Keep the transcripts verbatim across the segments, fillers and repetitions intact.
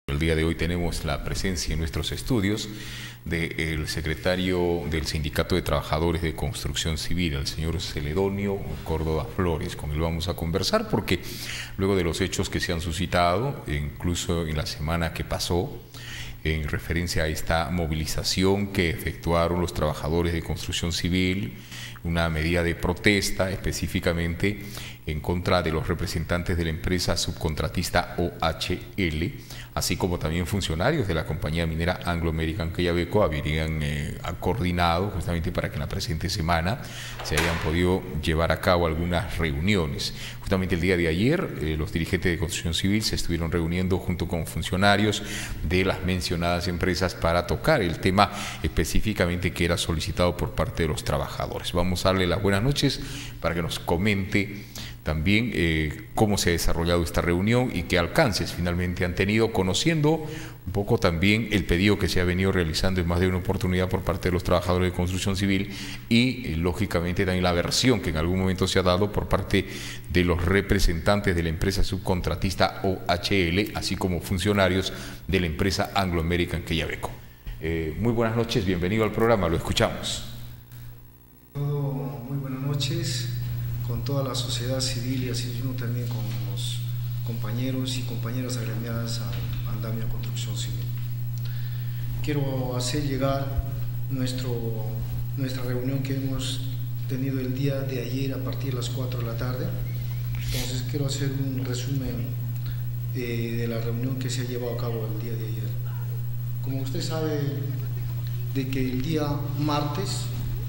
El día de hoy tenemos la presencia en nuestros estudios del secretario del Sindicato de Trabajadores de Construcción Civil, el señor Celedonio Córdoba Flores. Con él vamos a conversar porque luego de los hechos que se han suscitado, incluso en la semana que pasó, en referencia a esta movilización que efectuaron los trabajadores de construcción civil, una medida de protesta específicamente en contra de los representantes de la empresa subcontratista O H L, así como también funcionarios de la compañía minera Anglo American Quellaveco habrían eh, coordinado justamente para que en la presente semana se hayan podido llevar a cabo algunas reuniones. Justamente el día de ayer eh, los dirigentes de construcción civil se estuvieron reuniendo junto con funcionarios de las mencionadas empresas para tocar el tema específicamente que era solicitado por parte de los trabajadores. Vamos a darle las buenas noches para que nos comente también eh, cómo se ha desarrollado esta reunión y qué alcances finalmente han tenido, conociendo un poco también el pedido que se ha venido realizando en más de una oportunidad por parte de los trabajadores de construcción civil y eh, lógicamente también la versión que en algún momento se ha dado por parte de los representantes de la empresa subcontratista O H L, así como funcionarios de la empresa Anglo American Quellaveco. Eh, muy buenas noches, bienvenido al programa, lo escuchamos. Todo, muy buenas noches con toda la sociedad civil y así mismo también con los compañeros y compañeras agremiadas a Andamia Construcción Civil. Quiero hacer llegar nuestro, nuestra reunión que hemos tenido el día de ayer a partir de las cuatro de la tarde. Entonces quiero hacer un resumen de, de la reunión que se ha llevado a cabo el día de ayer. Como usted sabe, de que el día martes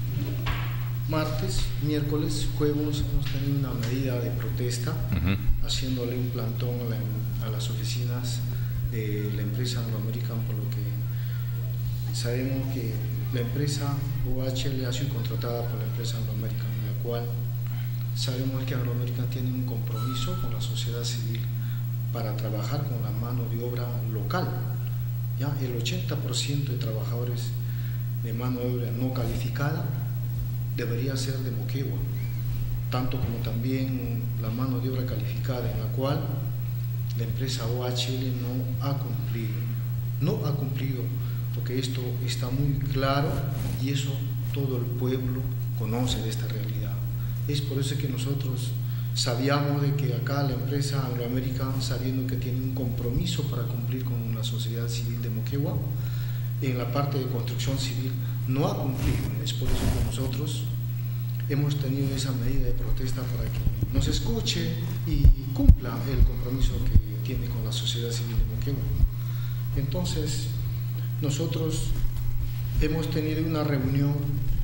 martes, miércoles, jueves hemos tenido una medida de protesta, uh-huh. haciéndole un plantón a, la, a las oficinas de la empresa Anglo American, por lo que sabemos que la empresa O H L ha sido contratada por la empresa Anglo American, en la cual sabemos que Anglo American tiene un compromiso con la sociedad civil para trabajar con la mano de obra local. ¿Ya? El ochenta por ciento de trabajadores de mano de obra no calificada debería ser de Moquegua, tanto como también la mano de obra calificada, en la cual la empresa O H L no ha cumplido, no ha cumplido, porque esto está muy claro y eso todo el pueblo conoce de esta realidad. Es por eso que nosotros sabíamos de que acá la empresa Anglo American, sabiendo que tiene un compromiso para cumplir con la sociedad civil de Moquegua, en la parte de construcción civil no ha cumplido. Es por eso que nosotros hemos tenido esa medida de protesta para que nos escuche y cumpla el compromiso que tiene con la sociedad civil de Moquegua. Entonces, nosotros hemos tenido una reunión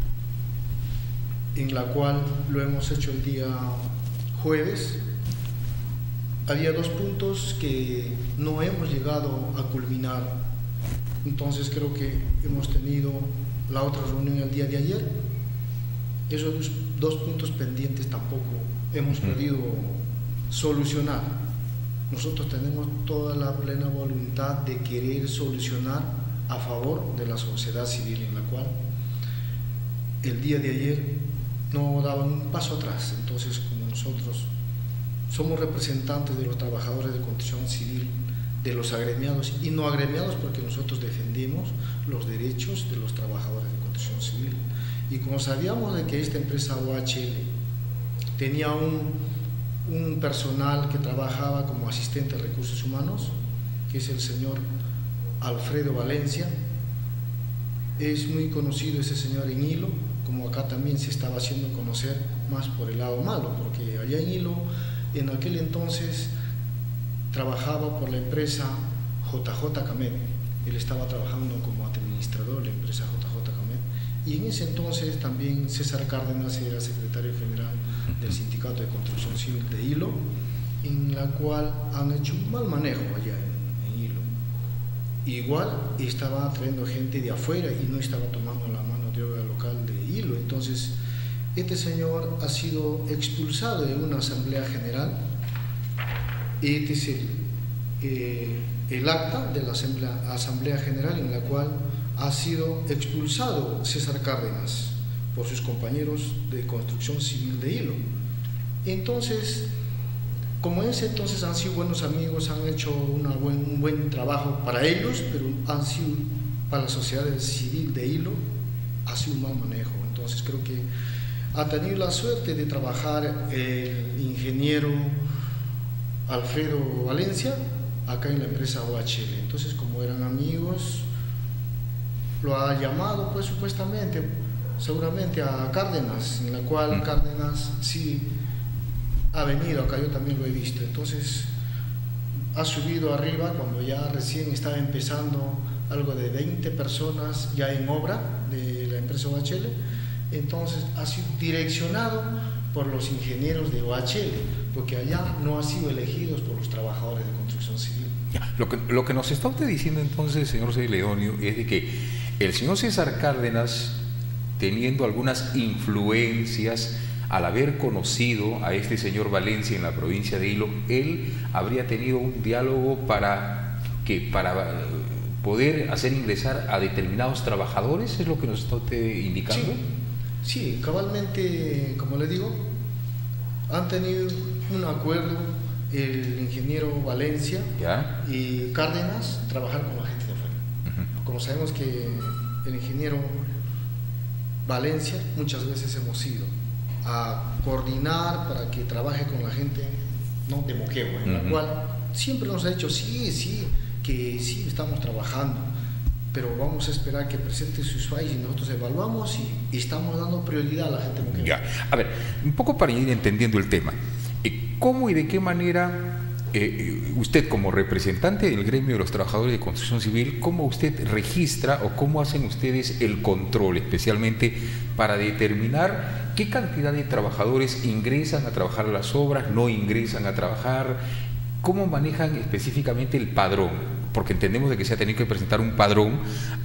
en la cual lo hemos hecho el día jueves. Había dos puntos que no hemos llegado a culminar. Entonces creo que hemos tenido la otra reunión el día de ayer. Esos dos, dos puntos pendientes tampoco hemos podido solucionar. Nosotros tenemos toda la plena voluntad de querer solucionar a favor de la sociedad civil, en la cual el día de ayer no daban un paso atrás. Entonces, como nosotros somos representantes de los trabajadores de construcción civil, de los agremiados y no agremiados, porque nosotros defendemos los derechos de los trabajadores de construcción civil. Y como sabíamos de que esta empresa O H L tenía un, un personal que trabajaba como asistente de recursos humanos, que es el señor Alfredo Valencia, es muy conocido ese señor en Hilo, como acá también se estaba haciendo conocer más por el lado malo, porque allá en Hilo, en aquel entonces, trabajaba por la empresa J J Camet. Él estaba trabajando como administrador de la empresa J J Camet, y en ese entonces también César Cárdenas era secretario general del Sindicato de Construcción Civil de Hilo, en la cual han hecho un mal manejo allá en, en Hilo. Igual estaba trayendo gente de afuera y no estaba tomando la mano de obra local de Hilo. Entonces este señor ha sido expulsado de una asamblea general. Este es el, eh, el acta de la asamblea, asamblea general, en la cual ha sido expulsado César Cárdenas por sus compañeros de construcción civil de Hilo. Entonces como en ese entonces han sido buenos amigos, han hecho una buen, un buen trabajo para ellos, pero han sido para la sociedad civil de Hilo, ha sido un mal manejo. Entonces creo que ha tenido la suerte de trabajar el ingeniero Alfredo Valencia acá en la empresa O H L. Entonces, como eran amigos, lo ha llamado, pues supuestamente, seguramente a Cárdenas, en la cual Cárdenas sí ha venido acá, yo también lo he visto. Entonces ha subido arriba cuando ya recién estaba empezando, algo de veinte personas ya en obra de la empresa O H L. Entonces ha sido direccionado por los ingenieros de O H L, porque allá no han sido elegidos por los trabajadores de construcción civil. Lo que, lo que nos está usted diciendo entonces, señor Celedonio, es de que el señor César Cárdenas, teniendo algunas influencias, al haber conocido a este señor Valencia en la provincia de Hilo, él habría tenido un diálogo para que para poder hacer ingresar a determinados trabajadores, ¿es lo que nos está usted indicando? Sí, sí, cabalmente, como le digo, han tenido un acuerdo el ingeniero Valencia ¿Ya? y Cárdenas trabajar con la gente de afuera. Uh-huh. Como sabemos que el ingeniero Valencia muchas veces hemos ido a coordinar para que trabaje con la gente, ¿no?, de Moquegua, en uh-huh. la cual siempre nos ha dicho sí, sí, que sí estamos trabajando, pero vamos a esperar que presente sus fallos y nosotros evaluamos y, y estamos dando prioridad a la gente de Moquegua. Ya. A ver, un poco para ir entendiendo el tema, ¿cómo y de qué manera eh, usted, como representante del gremio de los trabajadores de construcción civil, cómo usted registra o cómo hacen ustedes el control, especialmente para determinar qué cantidad de trabajadores ingresan a trabajar a las obras, no ingresan a trabajar? ¿Cómo manejan específicamente el padrón? Porque entendemos de que se ha tenido que presentar un padrón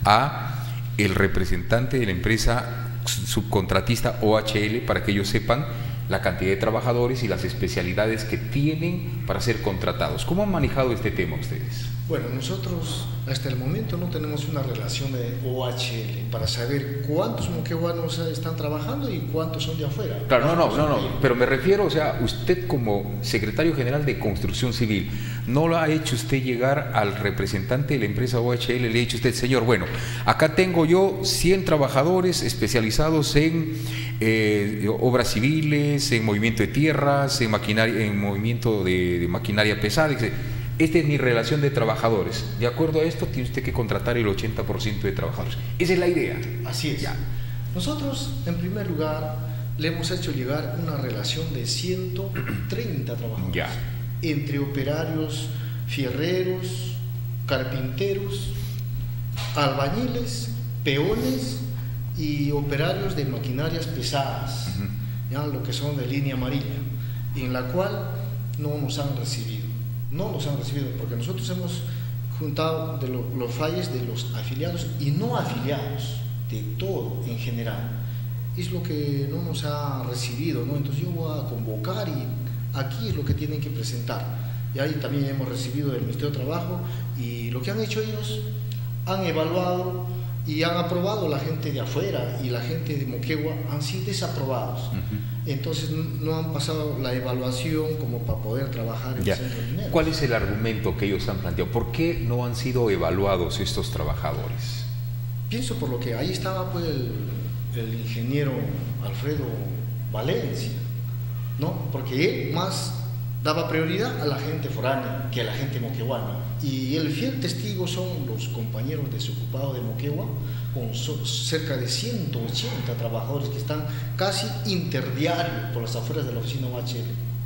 a el representante de la empresa subcontratista O H L para que ellos sepan la cantidad de trabajadores y las especialidades que tienen para ser contratados. ¿Cómo han manejado este tema ustedes? Bueno, nosotros hasta el momento no tenemos una relación de O H L para saber cuántos moqueguanos están trabajando y cuántos son de afuera. Claro, no, no, no, no, pero me refiero, o sea, usted como secretario general de Construcción Civil, ¿no lo ha hecho usted llegar al representante de la empresa O H L? Le ha dicho usted, señor, bueno, acá tengo yo cien trabajadores especializados en eh, obras civiles, en movimiento de tierras, en maquinaria, en movimiento de, de maquinaria pesada, etcétera. Esta es mi relación de trabajadores. De acuerdo a esto, tiene usted que contratar el ochenta por ciento de trabajadores. Esa es la idea. Así es. Ya. Nosotros, en primer lugar, le hemos hecho llegar una relación de ciento treinta trabajadores. Ya. Entre operarios, fierreros, carpinteros, albañiles, peones y operarios de maquinarias pesadas, uh-huh. ya, lo que son de línea amarilla, en la cual no nos han recibido. No nos han recibido, porque nosotros hemos juntado de lo, los fallos de los afiliados y no afiliados, de todo en general. Es lo que no nos ha recibido, ¿no? Entonces yo voy a convocar y aquí es lo que tienen que presentar. Y ahí también hemos recibido del Ministerio de Trabajo y lo que han hecho ellos, han evaluado y han aprobado la gente de afuera y la gente de Moquegua han sido desaprobados. Uh-huh. Entonces no han pasado la evaluación como para poder trabajar en ya. el centro de mineros. ¿Cuál es el argumento que ellos han planteado? ¿Por qué no han sido evaluados estos trabajadores? Pienso por lo que ahí estaba pues el, el ingeniero Alfredo Valencia, ¿no? Porque él más daba prioridad a la gente foránea que a la gente moqueguana. Y el fiel testigo son los compañeros desocupados de Moquegua, con so, cerca de ciento ochenta trabajadores que están casi interdiario por las afueras de la oficina O H L.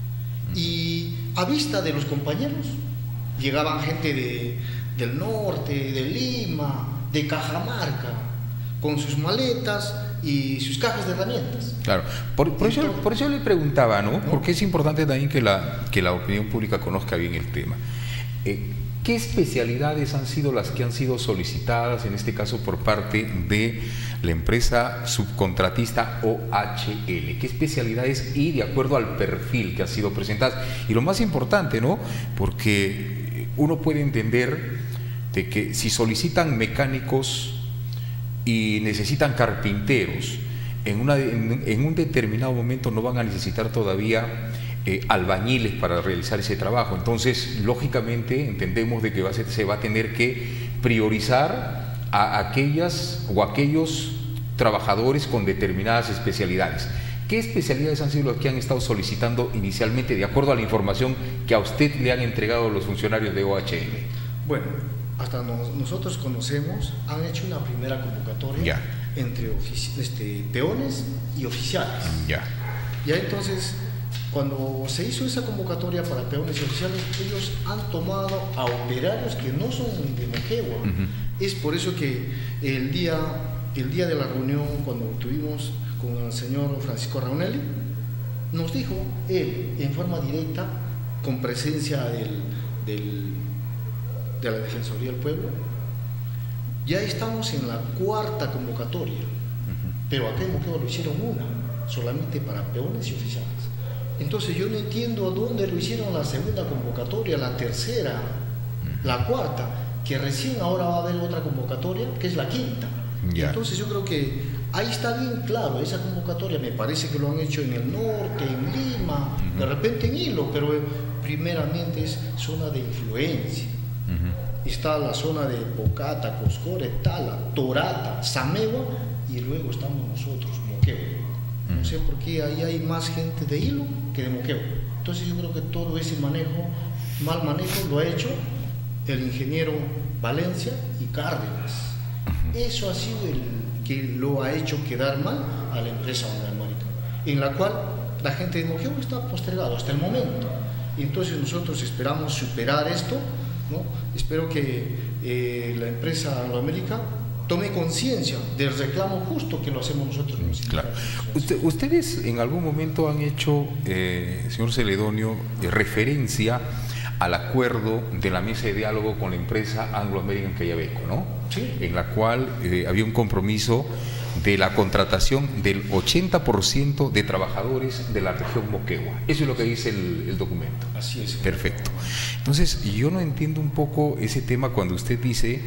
Y a vista de los compañeros, llegaban gente de, del norte, de Lima, de Cajamarca, con sus maletas y sus cajas de herramientas. Claro, por, por, Entonces, eso, por eso le preguntaba, ¿no? ¿no? Porque es importante también que la, que la opinión pública conozca bien el tema. Eh, ¿Qué especialidades han sido las que han sido solicitadas, en este caso por parte de la empresa subcontratista O H L? ¿Qué especialidades y de acuerdo al perfil que ha sido presentadas? Y lo más importante, ¿no? Porque uno puede entender de que si solicitan mecánicos y necesitan carpinteros, en, una, en, en un determinado momento no van a necesitar todavía eh, albañiles para realizar ese trabajo. Entonces, lógicamente, entendemos de que va a ser, se va a tener que priorizar a aquellas o aquellos trabajadores con determinadas especialidades. ¿Qué especialidades han sido las que han estado solicitando inicialmente, de acuerdo a la información que a usted le han entregado los funcionarios de O H L? Bueno, hasta nos, nosotros conocemos, han hecho una primera convocatoria ya. entre este, peones y oficiales. Ya. Ya entonces, cuando se hizo esa convocatoria para peones y oficiales, ellos han tomado a operarios que no son de Moquegua. Uh-huh. Es por eso que el día, el día de la reunión, cuando tuvimos con el señor Francisco Raunelli, nos dijo él en forma directa, con presencia del, del, de la Defensoría del Pueblo, ya estamos en la cuarta convocatoria, uh-huh. pero acá en Moquegua lo hicieron una, solamente para peones y oficiales. Entonces yo no entiendo a dónde lo hicieron la segunda convocatoria, la tercera, uh-huh. la cuarta, que recién ahora va a haber otra convocatoria, que es la quinta. Yeah. Entonces yo creo que ahí está bien claro, esa convocatoria me parece que lo han hecho en el norte, en Lima, uh-huh. de repente en Hilo, pero primeramente es zona de influencia. Uh-huh. Está la zona de Pocata, Coscore, Tala, Torata, Samegua, y luego estamos nosotros, Moquegua. Uh-huh. No sé por qué ahí hay más gente de Hilo que de Moquegua. Entonces yo creo que todo ese manejo, mal manejo, lo ha hecho el ingeniero Valencia y Cárdenas. Uh-huh. Eso ha sido el que lo ha hecho quedar mal a la empresa América, en la cual la gente de Moquegua está postergado hasta el momento. Y entonces nosotros esperamos superar esto, ¿no? Espero que eh, la empresa Angloamérica tome conciencia del reclamo justo que lo hacemos nosotros. Claro. Usted, ustedes en algún momento han hecho, eh, señor Celedonio, eh, referencia al acuerdo de la mesa de diálogo con la empresa Anglo American Cayabeco, ¿no? Sí. En la cual eh, había un compromiso de la contratación del ochenta por ciento de trabajadores de la región Moquegua. Eso es lo que dice el, el documento. Así es. Perfecto. Entonces, yo no entiendo un poco ese tema cuando usted dice,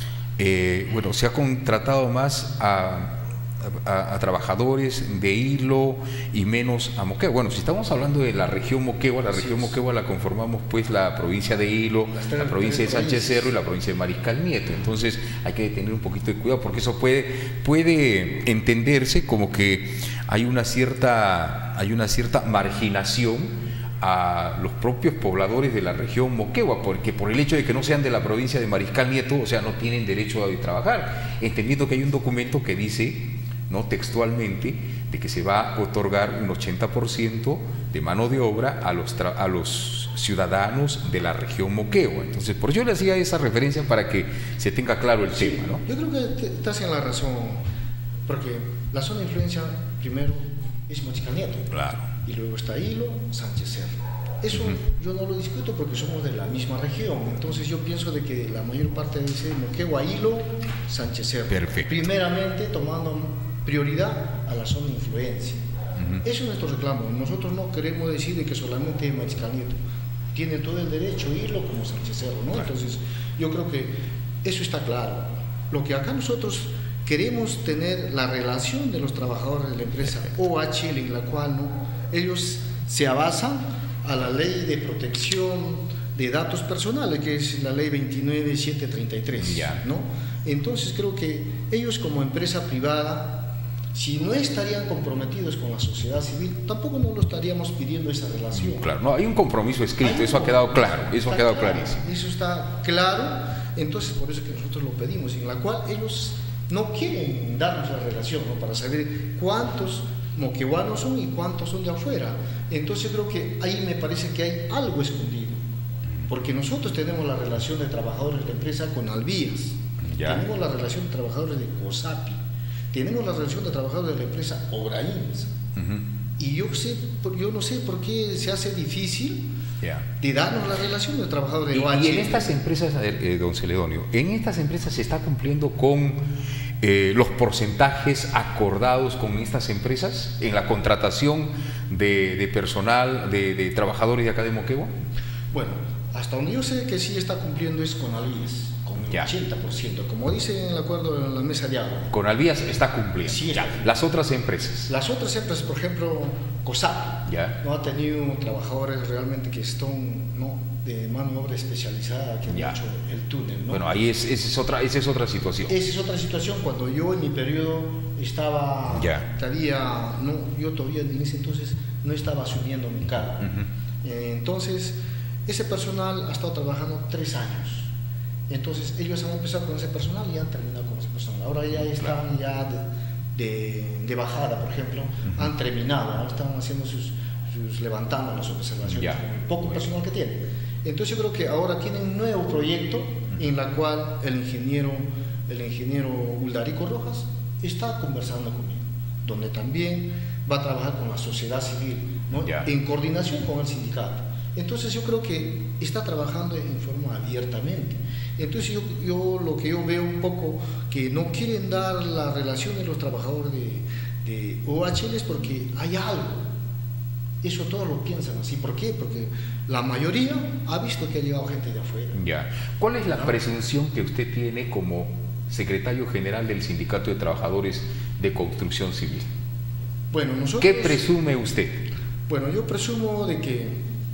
eh, bueno, se ha contratado más a... A, a trabajadores de Hilo y menos a Moquegua. Bueno, si estamos hablando de la región Moquegua, la región Moquegua la conformamos pues la provincia de Hilo, la provincia de Sánchez Cerro y la provincia de Mariscal Nieto. Entonces hay que tener un poquito de cuidado porque eso puede, puede entenderse como que hay una cierta, hay una cierta marginación a los propios pobladores de la región Moquegua, porque por el hecho de que no sean de la provincia de Mariscal Nieto, o sea, no tienen derecho a trabajar, entendiendo que hay un documento que dice, no textualmente, de que se va a otorgar un ochenta por ciento de mano de obra a los, a los ciudadanos de la región Moquegua. Entonces, por eso yo le hacía esa referencia para que se tenga claro el sí, tema, ¿no? Yo creo que estás en la razón, porque la zona de influencia, primero, es Mariscal Nieto. Claro. Y luego está Hilo, Sánchez Cerro. Eso uh-huh. yo no lo discuto porque somos de la misma región. Entonces yo pienso de que la mayor parte de ese Moquegua, Hilo, Sánchez Cerro. Perfecto. Primeramente tomando prioridad a la zona de influencia. Uh-huh. Eso es nuestro reclamo. Nosotros no queremos decir de que solamente Mariscal Nieto tiene todo el derecho, Hilo como Sánchez Cerro, ¿no? Claro. Entonces yo creo que eso está claro. Lo que acá nosotros queremos tener la relación de los trabajadores de la empresa O H L, en la cual ¿no? ellos se abasan a la ley de protección de datos personales, que es la ley veintinueve mil setecientos treinta y tres, ya. ¿no? Entonces creo que ellos como empresa privada, si no estarían comprometidos con la sociedad civil, tampoco no lo estaríamos pidiendo esa relación. Claro, no, hay un compromiso escrito, hay un, eso ha quedado claro, eso ha quedado claro, clarísimo. Eso está claro, entonces por eso que nosotros lo pedimos, en la cual ellos no quieren darnos la relación, ¿no? Para saber cuántos moqueguanos son y cuántos son de afuera. Entonces creo que ahí me parece que hay algo escondido, porque nosotros tenemos la relación de trabajadores de la empresa con Alvías, ya. tenemos la relación de trabajadores de COSAPI, tenemos la relación de trabajadores de la empresa Obrains, uh-huh. y yo, sé, yo no sé por qué se hace difícil yeah. de darnos la relación de trabajadores de O H L. Y, y en estas empresas, eh, don Celedonio, en estas empresas se está cumpliendo con eh, los porcentajes acordados con estas empresas en la contratación de, de personal, de, de trabajadores de acá de Moquegua. Bueno, hasta donde yo sé que sí está cumpliendo es con Alvías, con Ya. ochenta por ciento, como dice en el acuerdo en la mesa de agua. Conalvías está cumpliendo. Sí, ya. Las otras empresas. Las otras empresas, por ejemplo, COSAP, ya. no ha tenido trabajadores realmente que están, ¿no?, de mano de obra especializada que han ya. hecho el túnel, ¿no? Bueno, ahí es, esa es otra, esa es otra situación. Esa es otra situación. Cuando yo en mi periodo estaba, ya. todavía, no, yo todavía en ese entonces no estaba asumiendo mi cargo. Uh-huh. Entonces, ese personal ha estado trabajando tres años. Entonces, ellos han empezado con ese personal y han terminado con ese personal. Ahora ya están claro. ya de, de, de bajada, por ejemplo, uh-huh. han terminado, ¿no? Están haciendo sus, sus levantando las observaciones ya. con el poco bueno. personal que tienen. Entonces, yo creo que ahora tienen un nuevo proyecto uh-huh. en la cual el ingeniero, el ingeniero Uldarico Rojas está conversando conmigo, donde también va a trabajar con la sociedad civil, ¿no? Ya. en coordinación con el sindicato. Entonces yo creo que está trabajando en forma abiertamente. Entonces yo, yo lo que yo veo un poco que no quieren dar la relación de los trabajadores de, de O H L es porque hay algo. Eso todos lo piensan así. ¿Por qué? Porque la mayoría ha visto que ha llegado gente de afuera. Ya. ¿Cuál es la ¿no? presunción que usted tiene como secretario general del Sindicato de Trabajadores de Construcción Civil? Bueno, nosotros... ¿Qué presume usted? Bueno, yo presumo de que,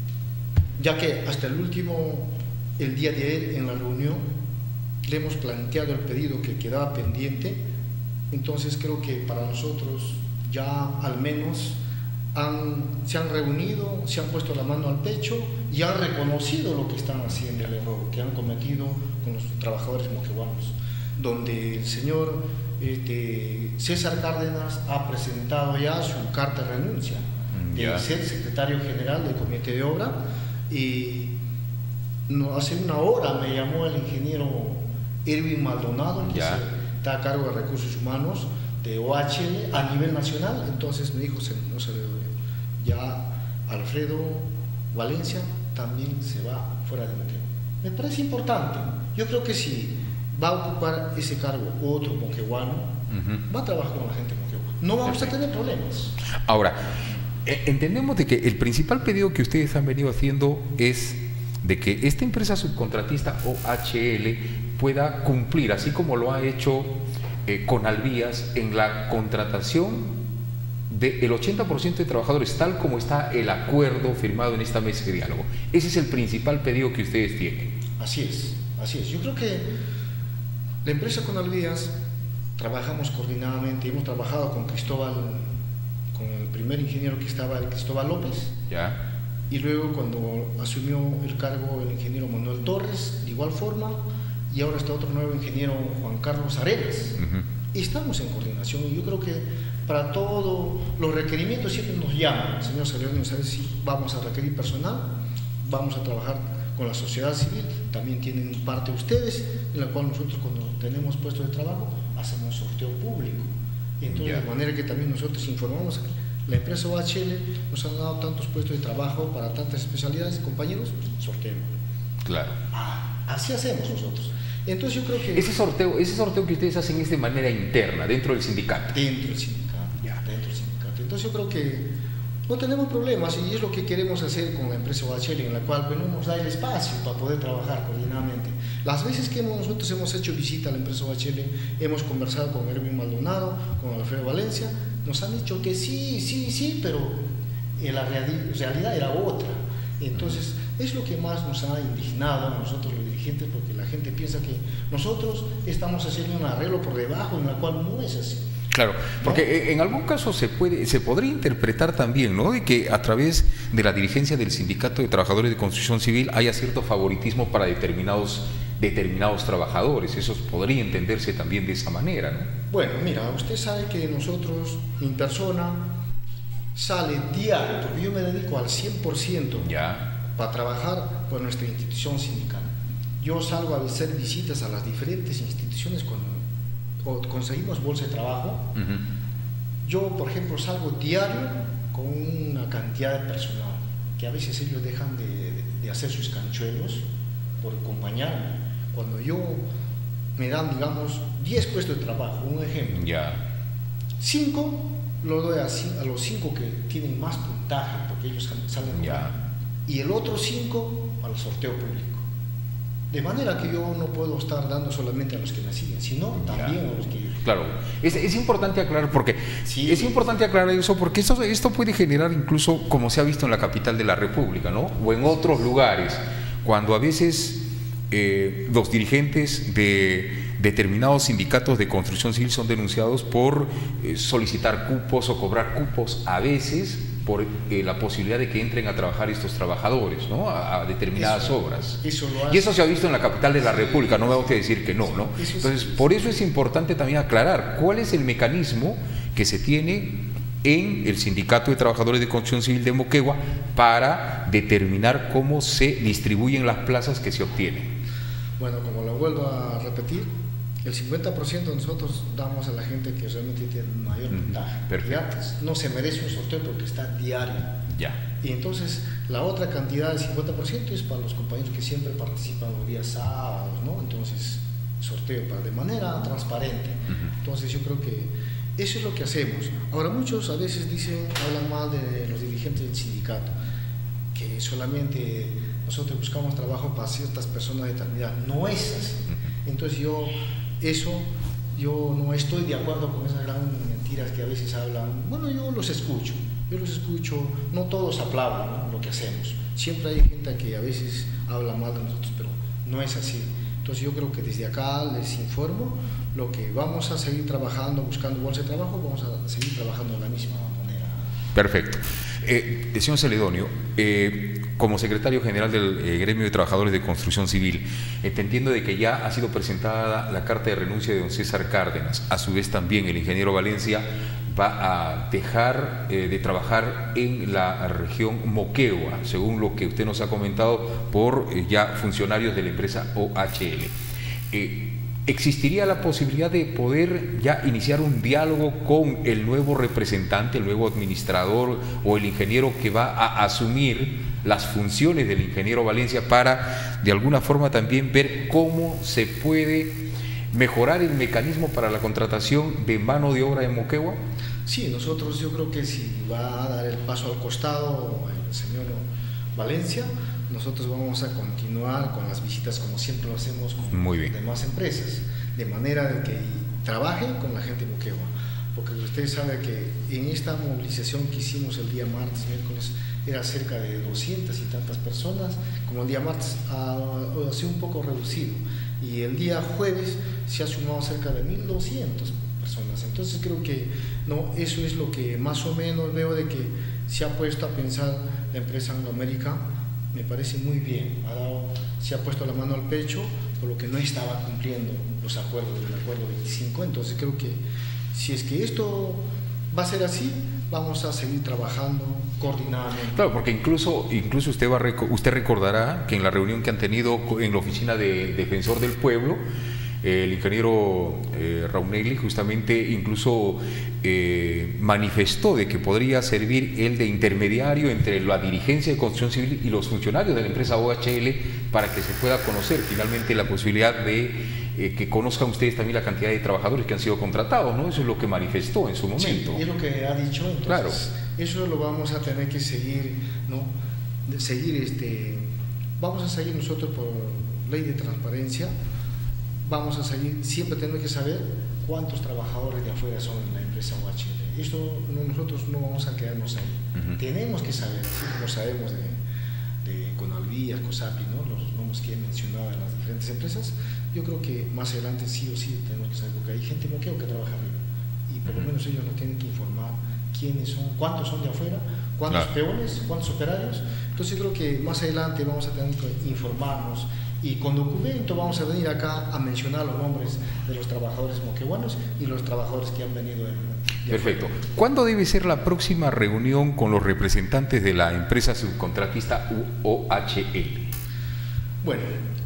ya que hasta el último, el día de ayer en la reunión, le hemos planteado el pedido que quedaba pendiente, entonces creo que para nosotros ya al menos han, se han reunido, se han puesto la mano al pecho y han reconocido lo que están haciendo, el error que han cometido con los trabajadores moquegüanos, donde el señor este, César Cárdenas ha presentado ya su carta de renuncia de yeah. ser secretario general del comité de obra, y no, hace una hora me llamó el ingeniero Erwin Maldonado, que yeah. se, está a cargo de recursos humanos de O H L a nivel nacional. Entonces me dijo, no se le ya Alfredo Valencia también se va fuera de Moquegua. Me parece importante. Yo creo que si va a ocupar ese cargo otro moqueguano, uh-huh. va a trabajar con la gente moquegua. No vamos Perfecto. a tener problemas. Ahora, entendemos de que el principal pedido que ustedes han venido haciendo es de que esta empresa subcontratista O H L pueda cumplir, así como lo ha hecho eh, Conalvías, en la contratación del ochenta por ciento de trabajadores, tal como está el acuerdo firmado en esta mesa de diálogo. Ese es el principal pedido que ustedes tienen. Así es, así es. Yo creo que la empresa Conalvías trabajamos coordinadamente, hemos trabajado con Cristóbal, con el primer ingeniero que estaba, el Cristóbal López, ya. y luego cuando asumió el cargo el ingeniero Manuel Torres, de igual forma, y ahora está otro nuevo ingeniero, Juan Carlos Arenas. Uh-huh. Y estamos en coordinación, y yo creo que para todos los requerimientos siempre nos llaman, señor Celedonio, ¿sabes si vamos a requerir personal? Vamos a trabajar con la sociedad civil, también tienen parte ustedes, en la cual nosotros cuando tenemos puestos de trabajo hacemos sorteo público. Y entonces yeah. de manera que también nosotros informamos que la empresa O H L nos han dado tantos puestos de trabajo para tantas especialidades, compañeros, sorteo. Claro. Ah, así hacemos nosotros. Entonces yo creo que... Ese sorteo, ese sorteo que ustedes hacen es de manera interna, dentro del sindicato. Dentro del sindicato, yeah. dentro del sindicato. Entonces yo creo que no tenemos problemas, y es lo que queremos hacer con la empresa O H L, en la cual pues, no nos da el espacio para poder trabajar coordinadamente. Las veces que hemos, nosotros hemos hecho visita a la empresa O H L, hemos conversado con Erwin Maldonado, con Alfredo Valencia, nos han dicho que sí, sí, sí, pero la realidad era otra. Entonces es lo que más nos ha indignado a nosotros los dirigentes, porque la gente piensa que nosotros estamos haciendo un arreglo por debajo, en la cual no es así. Claro, porque ¿no? en algún caso se puede, se podría interpretar también, ¿no?, de que a través de la dirigencia del Sindicato de Trabajadores de Construcción Civil haya cierto favoritismo para determinados, determinados trabajadores. Eso podría entenderse también de esa manera, ¿no? Bueno, mira, usted sabe que nosotros, mi persona, sale diario, porque yo me dedico al cien por ciento ya. para trabajar por nuestra institución sindical. Yo salgo a hacer visitas a las diferentes instituciones con o conseguimos bolsa de trabajo. Uh-huh. Yo, por ejemplo, salgo diario con una cantidad de personal que a veces ellos dejan de, de, de hacer sus canchuelos por acompañarme. Cuando yo me dan, digamos, diez puestos de trabajo, un ejemplo, yeah. cinco lo doy a, a los cinco que tienen más puntaje, porque ellos salen yeah. y el otro cinco al sorteo público. De manera que yo no puedo estar dando solamente a los que me siguen, sino también ya. a los que... Claro, es, es importante aclarar porque Sí, es importante aclarar eso porque esto, esto puede generar incluso, como se ha visto en la capital de la República, ¿no? O en otros lugares, cuando a veces eh, los dirigentes de determinados sindicatos de construcción civil son denunciados por eh, solicitar cupos o cobrar cupos, a veces por eh, la posibilidad de que entren a trabajar estos trabajadores, ¿no? a, a determinadas eso, obras. Eso lo hace. Y eso se ha visto en la capital de la República, no me voy a decir que no, ¿no? Entonces, por eso es importante también aclarar cuál es el mecanismo que se tiene en el Sindicato de Trabajadores de Construcción Civil de Moquegua para determinar cómo se distribuyen las plazas que se obtienen. Bueno, como lo vuelvo a repetir, el cincuenta por ciento nosotros damos a la gente que realmente tiene mayor ventaja. Perfecto. Ya no se merece un sorteo porque está diario. Ya. Y entonces la otra cantidad del cincuenta por ciento es para los compañeros que siempre participan los días sábados, ¿no? Entonces, sorteo para de manera transparente. Uh-huh. Entonces yo creo que eso es lo que hacemos. Ahora muchos a veces dicen, hablan mal de los dirigentes del sindicato, que solamente nosotros buscamos trabajo para ciertas personas determinadas. No es así. Entonces yo, eso, yo no estoy de acuerdo con esas grandes mentiras que a veces hablan. Bueno, yo los escucho, yo los escucho, no todos aplauden, ¿no?, lo que hacemos. Siempre hay gente que a veces habla mal de nosotros, pero no es así. Entonces yo creo que desde acá les informo lo que vamos a seguir trabajando, buscando bolsa de trabajo, vamos a seguir trabajando de la misma manera. Perfecto. Eh, señor Celedonio, eh, como secretario general del eh, Gremio de Trabajadores de Construcción Civil, entendiendo de que ya ha sido presentada la carta de renuncia de don César Cárdenas, a su vez también el ingeniero Valencia va a dejar eh, de trabajar en la región Moquegua, según lo que usted nos ha comentado, por eh, ya funcionarios de la empresa O H L. Eh, ¿Existiría la posibilidad de poder ya iniciar un diálogo con el nuevo representante, el nuevo administrador o el ingeniero que va a asumir las funciones del ingeniero Valencia para de alguna forma también ver cómo se puede mejorar el mecanismo para la contratación de mano de obra en Moquegua? Sí, nosotros yo creo que si va a dar el paso al costado el señor Valencia, nosotros vamos a continuar con las visitas como siempre lo hacemos con Muy bien. demás empresas, de manera de que trabaje con la gente de Moquegua, porque usted sabe que en esta movilización que hicimos el día martes, miércoles, era cerca de doscientas y tantas personas, como el día martes ha, ha sido un poco reducido, y el día jueves se ha sumado cerca de mil doscientas personas. Entonces creo que no, eso es lo que más o menos veo de que se ha puesto a pensar la empresa Angloamérica. Me parece muy bien, ha dado, se ha puesto la mano al pecho por lo que no estaba cumpliendo los acuerdos del acuerdo veinticinco. Entonces creo que si es que esto va a ser así, vamos a seguir trabajando coordinadamente. Claro, porque incluso, incluso usted, va a, usted recordará que en la reunión que han tenido en la oficina de Defensor del Pueblo, el ingeniero eh, Raunelli justamente incluso eh, manifestó de que podría servir él de intermediario entre la dirigencia de construcción civil y los funcionarios de la empresa O H L para que se pueda conocer finalmente la posibilidad de eh, que conozcan ustedes también la cantidad de trabajadores que han sido contratados, ¿no? Eso es lo que manifestó en su momento. Sí, es lo que ha dicho, entonces claro. Eso lo vamos a tener que seguir, ¿no? De seguir este, vamos a seguir nosotros por ley de transparencia. Vamos a seguir, siempre tenemos que saber cuántos trabajadores de afuera son en la empresa O H L. Esto no, nosotros no vamos a quedarnos ahí. Uh-huh. Tenemos que saber, así como sabemos de, de Conalvías, COSAPI, ¿no?, los nombres que he mencionado en las diferentes empresas. Yo creo que más adelante sí o sí tenemos que saber, porque hay gente moqueo que trabaja arriba y por lo menos ellos nos tienen que informar quiénes son, cuántos son de afuera, cuántos claro. peones, cuántos operarios. Entonces yo creo que más adelante vamos a tener que informarnos. Y con documento vamos a venir acá a mencionar los nombres de los trabajadores moqueguanos y los trabajadores que han venido. En, Perfecto. ¿Cuándo debe ser la próxima reunión con los representantes de la empresa subcontratista O H L? Bueno,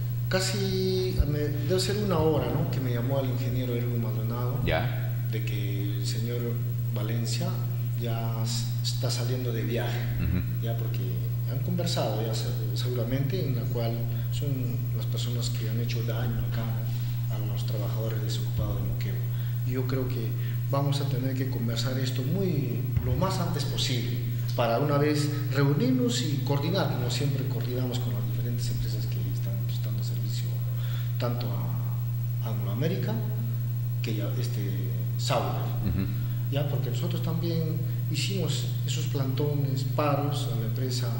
casi debe ser una hora, ¿no?, que me llamó el ingeniero Erwin Maldonado. Ya. De que el señor Valencia ya está saliendo de viaje, uh-huh. ya porque han conversado ya seguramente, en la cual son las personas que han hecho daño acá a los trabajadores desocupados de Moquegua. Y yo creo que vamos a tener que conversar esto muy lo más antes posible para una vez reunirnos y coordinar, como siempre coordinamos con las diferentes empresas que están prestando servicio tanto a Anglo American que ya este Sauber. Uh-huh. Ya, porque nosotros también hicimos esos plantones, paros a la empresa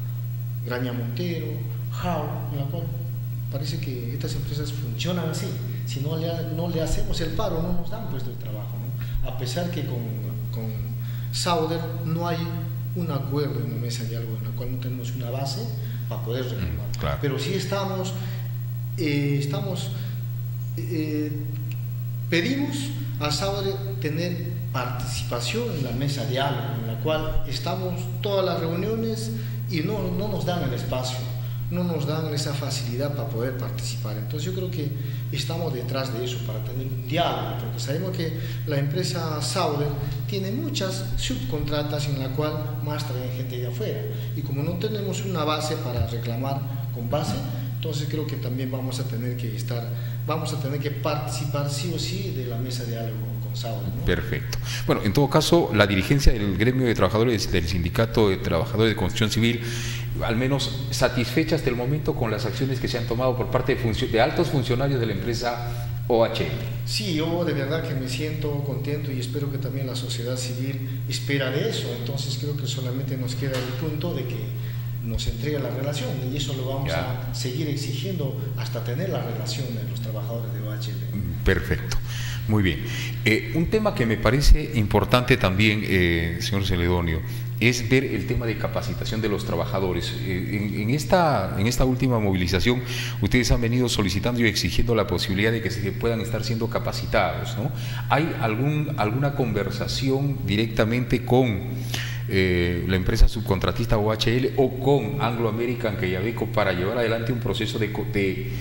Graña Montero, How, en la cual parece que estas empresas funcionan así. Si no le, no le hacemos el paro, no nos dan puesto de trabajo, ¿no? A pesar que con, con Sauber no hay un acuerdo en la mesa de diálogo en la cual no tenemos una base para poder reclamar. Mm, claro. Pero sí estamos, eh, estamos eh, pedimos a Sauber tener participación en la mesa de diálogo, en la cual estamos todas las reuniones y no, no nos dan el espacio, no nos dan esa facilidad para poder participar. Entonces yo creo que estamos detrás de eso, para tener un diálogo, porque sabemos que la empresa Sauber tiene muchas subcontratas en la cual más traen gente de afuera, y como no tenemos una base para reclamar con base, entonces creo que también vamos a tener que estar, vamos a tener que participar sí o sí de la mesa de diálogo con Sauber, ¿no? Perfecto. Bueno, en todo caso, la dirigencia del gremio de trabajadores del Sindicato de Trabajadores de Construcción Civil, al menos satisfecha hasta el momento con las acciones que se han tomado por parte de, de altos funcionarios de la empresa O H L. Sí, yo de verdad que me siento contento y espero que también la sociedad civil espera de eso. Entonces creo que solamente nos queda el punto de que nos entrega la relación, y eso lo vamos ya a seguir exigiendo hasta tener la relación de los trabajadores de O H L. Perfecto. Muy bien. Eh, un tema que me parece importante también, eh, señor Celedonio, es ver el tema de capacitación de los trabajadores. Eh, en, en, esta, en esta última movilización, ustedes han venido solicitando y exigiendo la posibilidad de que se puedan estar siendo capacitados, ¿no? ¿Hay algún, alguna conversación directamente con eh, la empresa subcontratista O H L o con Anglo American Quellaveco para llevar adelante un proceso de, de,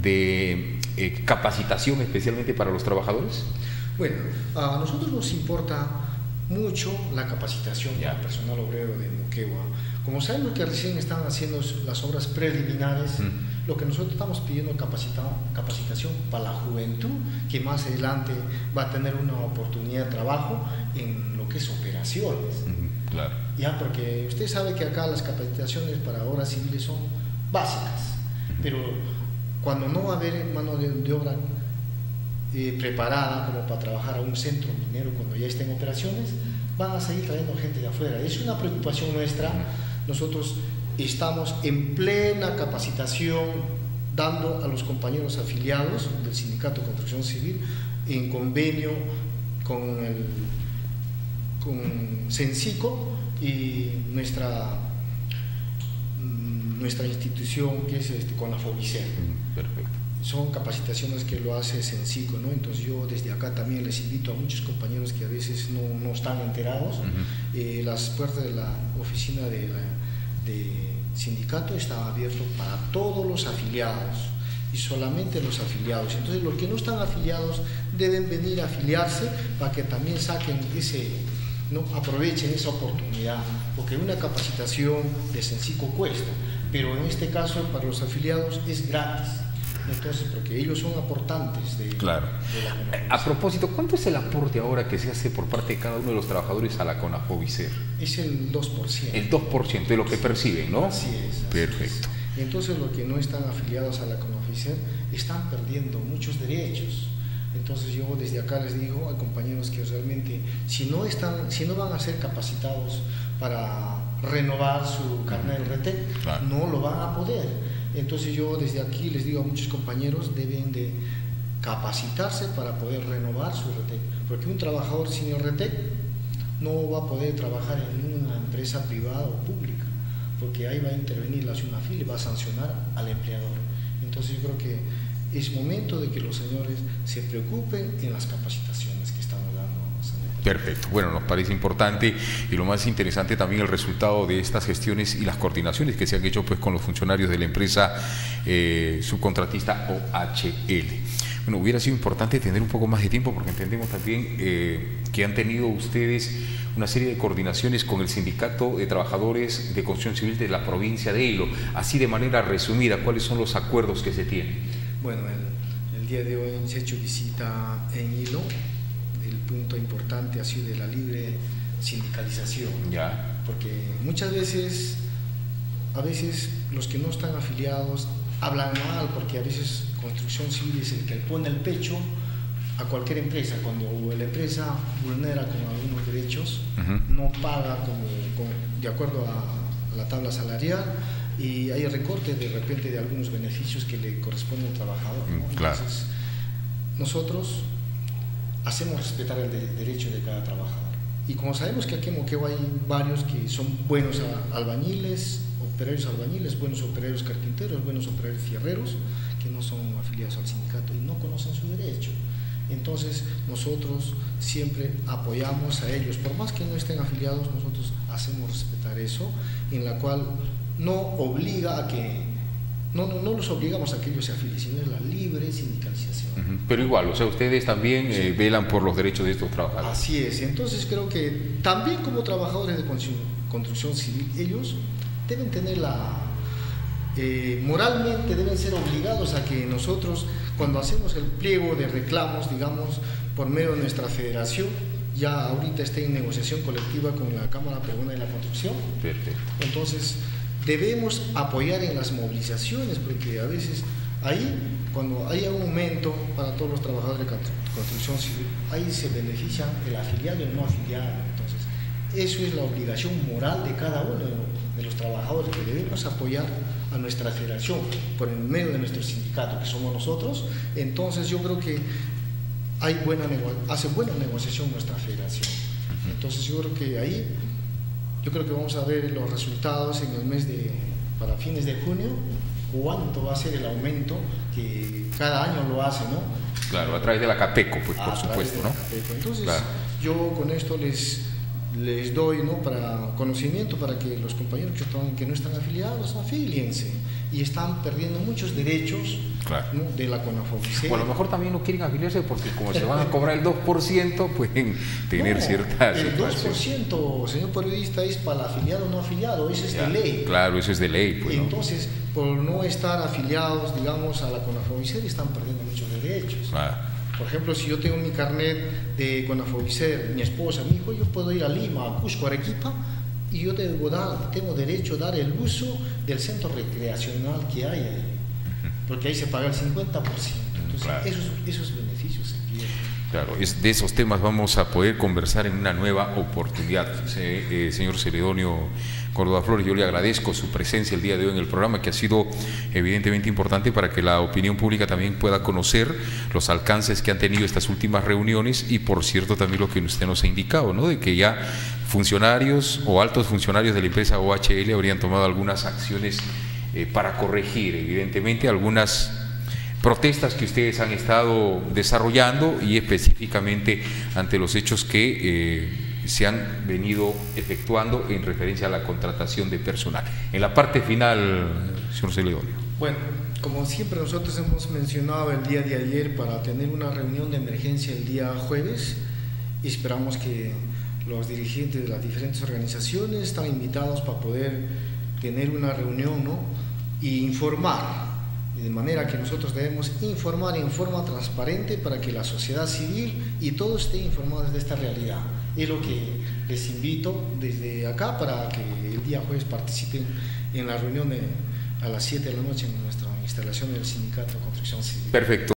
de eh, capacitación especialmente para los trabajadores? Bueno, a nosotros nos importa mucho la capacitación del personal obrero de Moquegua. Como sabemos que recién están haciendo las obras preliminares, mm. lo que nosotros estamos pidiendo es capacitación para la juventud, que más adelante va a tener una oportunidad de trabajo en lo que es operaciones. Mm, claro. Ya, porque usted sabe que acá las capacitaciones para obras civiles son básicas, mm. pero cuando no va a haber mano de, de obra Eh, preparada como para trabajar a un centro minero cuando ya esté en operaciones, van a seguir trayendo gente de afuera. Es una preocupación nuestra. Nosotros estamos en plena capacitación, dando a los compañeros afiliados del Sindicato de Construcción Civil en convenio con el con Sensico y nuestra nuestra institución, que es este, con la FOBICER. Perfecto. Son capacitaciones que lo hace Sensico, ¿no? Entonces yo desde acá también les invito a muchos compañeros que a veces no, no están enterados. Uh-huh. eh, las puertas de la oficina de, la, de sindicato están abiertas para todos los afiliados y solamente los afiliados. Entonces los que no están afiliados deben venir a afiliarse para que también saquen ese, ¿no? Aprovechen esa oportunidad, porque una capacitación de Sensico cuesta, pero en este caso para los afiliados es gratis. Entonces, porque ellos son aportantes de, claro. de la A propósito, ¿cuánto es el aporte ahora que se hace por parte de cada uno de los trabajadores a la CONAFOBICER? Es el dos por ciento. El dos por ciento de lo que perciben, ¿no? Así es. Así Perfecto. Es. Entonces, los que no están afiliados a la CONAFOBICER están perdiendo muchos derechos. Entonces, yo desde acá les digo a compañeros que realmente, si no, están, si no van a ser capacitados para renovar su carnet del R T E C, claro. no lo van a poder. Entonces yo desde aquí les digo a muchos compañeros, deben de capacitarse para poder renovar su R T E C, porque un trabajador sin R T E C no va a poder trabajar en una empresa privada o pública, porque ahí va a intervenir la SUNAFIL y va a sancionar al empleador. Entonces yo creo que es momento de que los señores se preocupen en las capacitaciones que estamos dando. Perfecto, bueno, nos parece importante y lo más interesante también el resultado de estas gestiones y las coordinaciones que se han hecho pues con los funcionarios de la empresa eh, subcontratista O H L. Bueno, hubiera sido importante tener un poco más de tiempo porque entendemos también eh, que han tenido ustedes una serie de coordinaciones con el Sindicato de Trabajadores de Construcción Civil de la provincia de Hilo. Así de manera resumida, ¿cuáles son los acuerdos que se tienen? Bueno, el, el día de hoy hemos hecho visita en Hilo. El punto importante ha sido de la libre sindicalización, ya. porque muchas veces, a veces los que no están afiliados hablan mal, porque a veces construcción civil es el que pone el pecho a cualquier empresa. Cuando la empresa vulnera con algunos derechos, uh-huh. no paga como, como, de acuerdo a la tabla salarial, y hay recorte de repente de algunos beneficios que le corresponden al trabajador, ¿no? Claro. Entonces, nosotros hacemos respetar el de, derecho de cada trabajador. Y como sabemos que aquí en Moquegua hay varios que son buenos albañiles, operarios albañiles, buenos operarios carpinteros, buenos operarios fierreros, que no son afiliados al sindicato y no conocen su derecho. Entonces nosotros siempre apoyamos a ellos, por más que no estén afiliados, nosotros hacemos respetar eso, en la cual no obliga a que, no, no, no los obligamos a que ellos se afilien, sino es la libre sindicalización. Uh-huh. Pero igual, o sea, ustedes también sí. eh, velan por los derechos de estos trabajadores. Así es, entonces creo que también como trabajadores de construcción civil, ellos deben tener la, eh, moralmente deben ser obligados a que nosotros, cuando hacemos el pliego de reclamos, digamos, por medio de nuestra federación, ya ahorita está en negociación colectiva con la Cámara Peruana de la Construcción. Perfecto. Entonces, debemos apoyar en las movilizaciones, porque a veces ahí, cuando hay un aumento para todos los trabajadores de construcción civil, ahí se benefician el afiliado y el no afiliado. Entonces, eso es la obligación moral de cada uno de los trabajadores, que debemos apoyar a nuestra federación por el medio de nuestro sindicato, que somos nosotros. Entonces, yo creo que hay buena hace buena negociación nuestra federación. Entonces, yo creo que ahí, yo creo que vamos a ver los resultados en el mes de, para fines de junio, cuánto va a ser el aumento, que cada año lo hace, ¿no? Claro, a través de la CAPECO, pues, por supuesto, ¿no? Entonces, claro. yo con esto les, les doy, ¿no?, para conocimiento, para que los compañeros que, están, que no están afiliados, afíliense, y están perdiendo muchos derechos, claro, ¿no?, de la CONAFOBICER. O a lo mejor también no quieren afiliarse porque como se van a cobrar el dos por ciento, pueden tener no, cierta el situación. dos por ciento, señor periodista, es para el afiliado o no afiliado, eso es ya, de ley. Claro, eso es de ley. Pues, entonces, ¿no?, por no estar afiliados, digamos, a la CONAFOBICER, están perdiendo muchos derechos. Ah. Por ejemplo, si yo tengo mi carnet de CONAFOBICER, mi esposa, mi hijo, yo puedo ir a Lima, a Cusco, a Arequipa, y yo debo dar, tengo derecho a dar el uso del centro recreacional que hay ahí, porque ahí se paga el cincuenta por ciento. Entonces, claro, esos, esos beneficios se pierden. Claro, es, de esos temas vamos a poder conversar en una nueva oportunidad. Eh, eh, señor Celedonio Córdoba Flores, yo le agradezco su presencia el día de hoy en el programa, que ha sido evidentemente importante para que la opinión pública también pueda conocer los alcances que han tenido estas últimas reuniones y, por cierto, también lo que usted nos ha indicado, ¿no?, de que ya funcionarios o altos funcionarios de la empresa O H L habrían tomado algunas acciones eh, para corregir, evidentemente, algunas protestas que ustedes han estado desarrollando y específicamente ante los hechos que eh, se han venido efectuando en referencia a la contratación de personal. En la parte final, señor Celedonio. Bueno, como siempre nosotros hemos mencionado el día de ayer para tener una reunión de emergencia el día jueves, y esperamos que los dirigentes de las diferentes organizaciones están invitados para poder tener una reunión, ¿no?, y informar. De manera que nosotros debemos informar en forma transparente para que la sociedad civil y todos estén informados de esta realidad. Es lo que les invito desde acá para que el día jueves participen en la reunión de, a las siete de la noche en nuestra instalación del Sindicato de Construcción Civil. Perfecto.